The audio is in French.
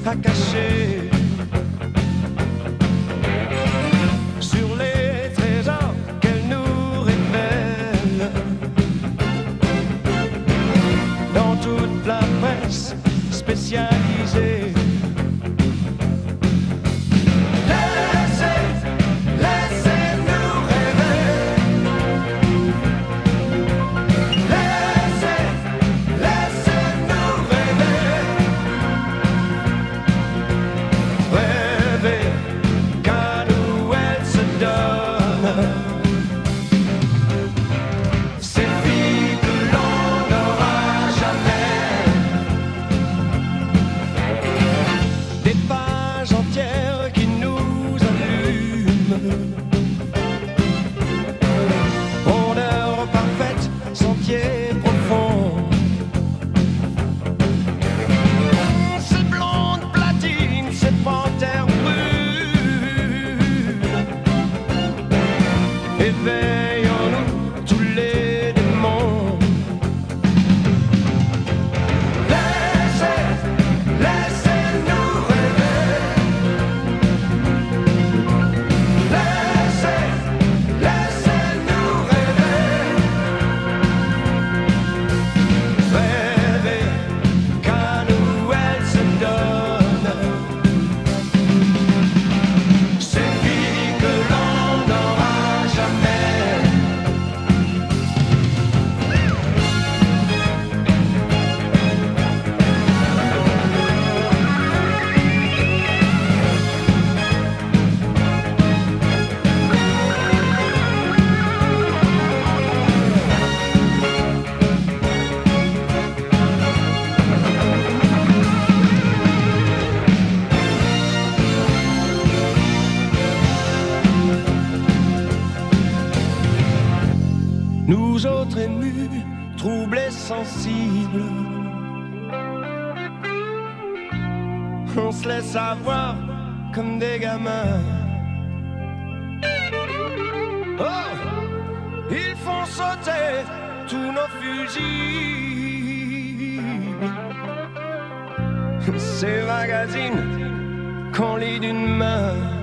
à cacher sur les trésors qu'elle nous révèle dans toute la presse spécialisée. Éveillons-nous tous les démons. Laissez-nous rêver. Laissez-nous rêver. Rêver qu'à nous elle se donne. C'est fini que l'on n'aura jamais. Nous autres émus, troublés, sensibles, on se laisse avoir comme des gamins. Oh, ils font sauter tous nos fusils. Ces magazines qu'on lit d'une main.